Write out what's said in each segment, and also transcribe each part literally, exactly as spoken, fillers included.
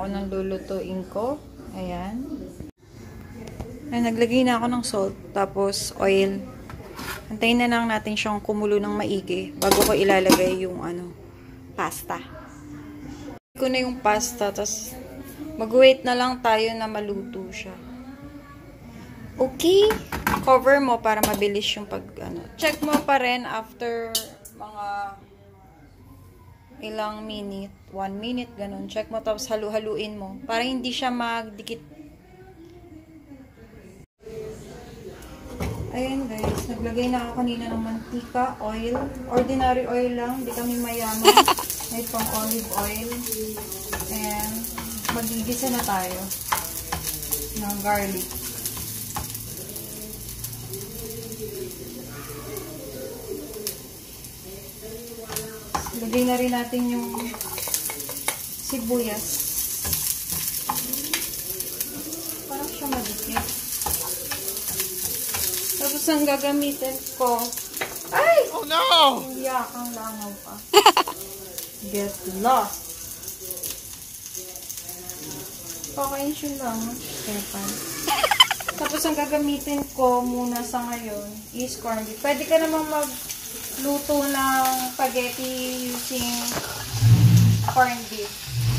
ng lulutuin ko. Ayan. Ay, naglagay na ako ng salt, tapos oil. Antayin na lang natin siyang kumulo ng maigi bago ko ilalagay yung ano, pasta. Ko na yung pasta, tapos mag-wait na lang tayo na maluto siya. Okay, cover mo para mabilis yung pag ano. Check mo pa rin after mga ilang minute, one minute, ganun. Check mo, tapos halu-haluin mo para hindi siya magdikit. Ayan guys, naglagay na ako kanina ng mantika, oil. Ordinary oil lang, hindi kami mayaman. May pang olive oil. And magigisa na tayo ng garlic. Lagay na rin natin yung sibuyas. Parang siya madikit. Tapos ang gagamitin ko, ay! Oh no! Iyakang langaw pa. Get lost. Okay siya lang. Kepan. Tapos ang gagamitin ko muna sa ngayon is corned beef. Pwede ka namang magluto ng spaghetti using corned beef.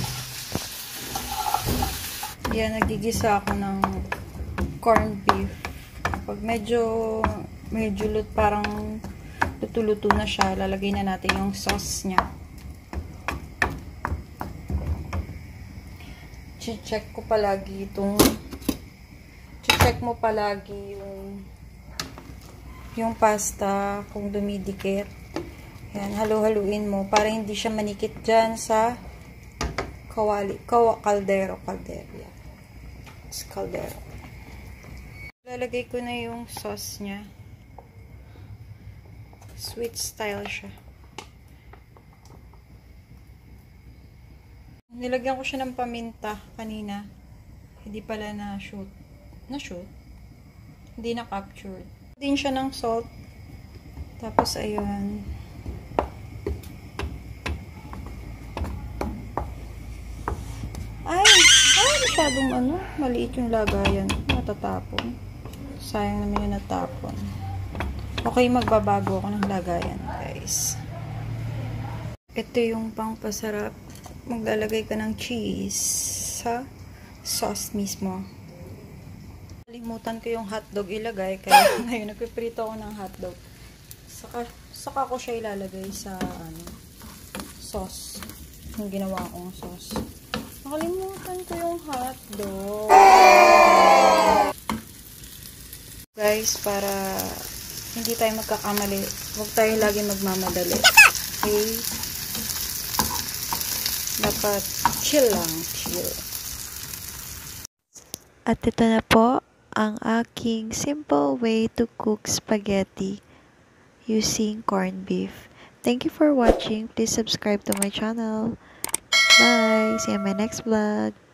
Yan, nagigisa ako ng corned beef. Pag medyo medyo lut, parang luto-luto na siya, lalagay na natin yung sauce niya. Check ko palagi itong check mo palagi yung yung pasta kung dumidikit. Yan, halu-haluin mo para hindi siya manikit dyan sa kawali, kawa, kaldero, kaldero. Yan. Kaldero. Lalagay ko na yung sauce niya. Sweet style siya. Nilagyan ko siya ng paminta kanina. Hindi pala na-shoot. Na-shoot? Hindi na-captured. Din siya ng salt. Tapos, ayun. Ay! Ay! Masyadong ano? Maliit yung lagayan. Matatapon. Sayang naman yung natapon. Okay, magbabago ako ng lagayan, guys. Ito yung pangpasarap. Maglalagay ka ng cheese sa sauce mismo. Kalimutan ko yung hotdog ilagay, kaya ngayon nagpiprito ako ng hotdog. Saka, saka ko siya ilalagay sa ano, sauce. Yung ginawa kong sauce. Nakalimutan ko yung hotdog. Guys, para hindi tayo magkakamali, huwag tayo lagi magmamadali. Okay? Dapat chill lang, chill. At ito na po ang aking simple way to cook spaghetti using corned beef. Thank you for watching. Please subscribe to my channel. Bye! See you in my next vlog.